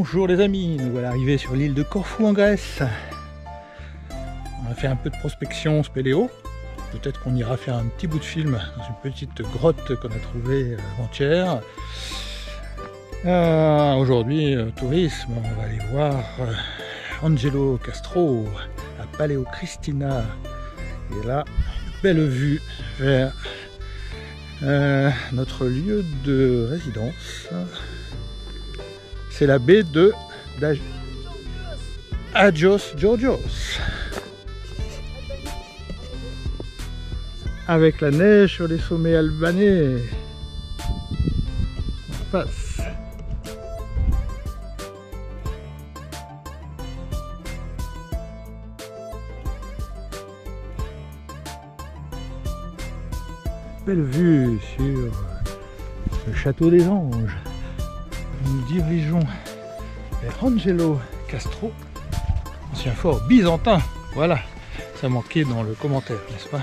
Bonjour les amis, nous voilà arrivés sur l'île de Corfou en Grèce. On a fait un peu de prospection spéléo. Peut-être qu'on ira faire un petit bout de film dans une petite grotte qu'on a trouvée avant-hier. Aujourd'hui, tourisme, on va aller voir Angelo Castro à Paléo Cristina. Et là, une belle vue vers notre lieu de résidence. C'est la baie de Agios Georgios. Avec la neige sur les sommets albanais. On passe. Belle vue sur le château des Anges. Nous nous dirigeons vers Angelo Castro, ancien fort byzantin. Voilà, ça manquait dans le commentaire, n'est-ce pas?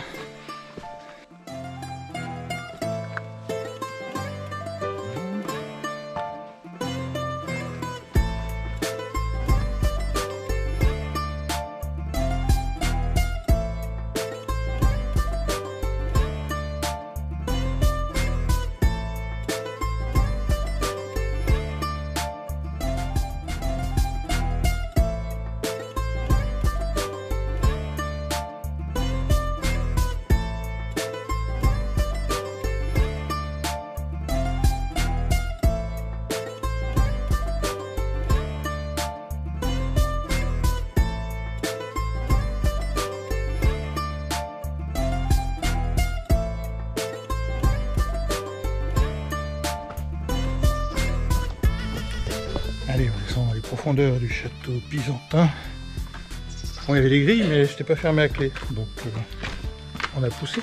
Allez, on descend dans les profondeurs du château byzantin. Bon, il y avait les grilles, mais je n'étais pas fermé à clé, donc on a poussé.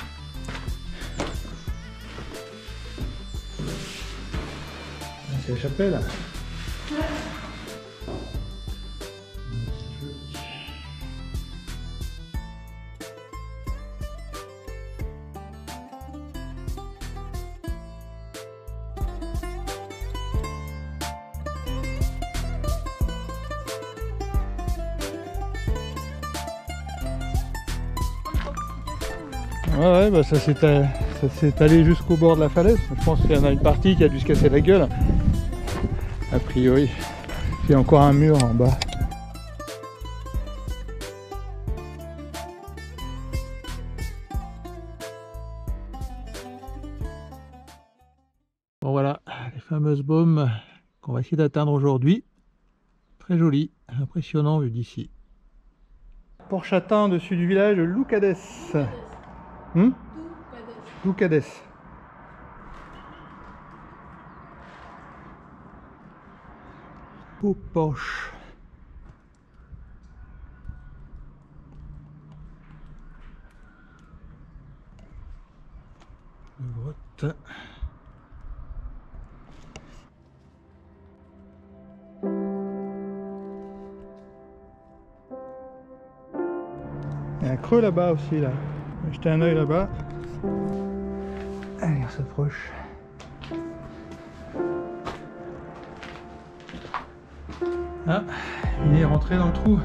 C'est la chapelle. Ouais, bah ça s'est allé jusqu'au bord de la falaise. Je pense qu'il y en a une partie qui a dû se casser la gueule. A priori, il y a encore un mur en bas. Bon voilà, les fameuses baumes qu'on va essayer d'atteindre aujourd'hui. Très joli, impressionnant vu d'ici. Port Châtain dessus du village de Loukades. Loukades. Beau porche. Grotte. Il y a un creux là-bas aussi là. On va jeter un œil là-bas. Allez, on s'approche. Ah, il est rentré dans le trou.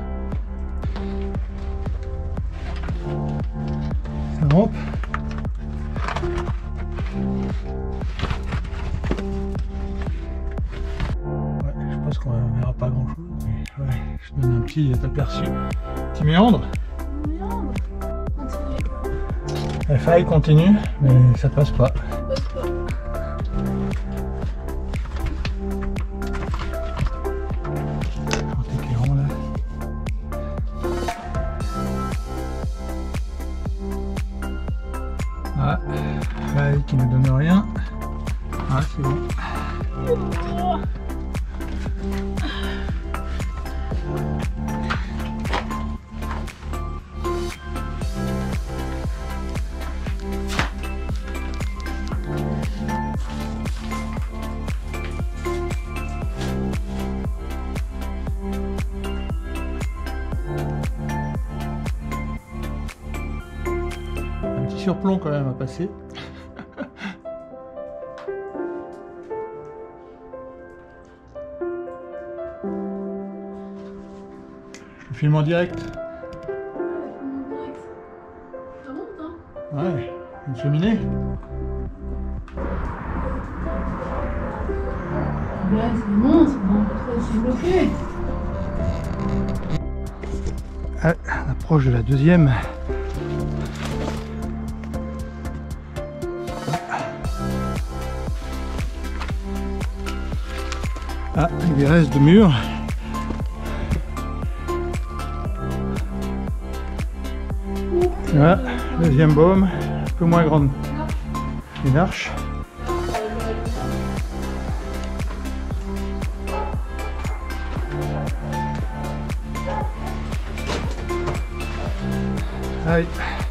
Ça rampe. Ouais, je pense qu'on ne verra pas grand chose. Mais ouais, je donne un petit aperçu. Petit méandre. La faille continue, mais ça passe pas. Éclairant là. Ah, faille qui ne donne rien. Ah, c'est bon. Surplomb quand même à passer. filme en direct. Ça monte, hein? Ouais, une cheminée. Ouais, ça monte, c'est bloqué. Ah, on approche de la deuxième. Ah, il reste de murs. Voilà, deuxième baume, un peu moins grande. Une arche. Aïe.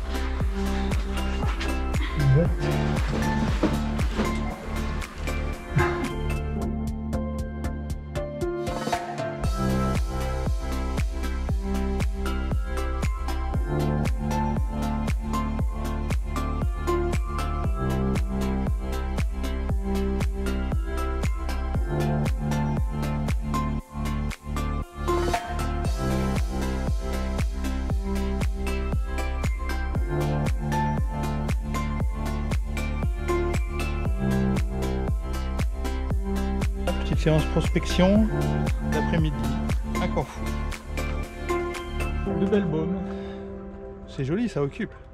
Petite séance prospection l'après-midi à Corfou. De belles baumes. C'est joli, ça occupe.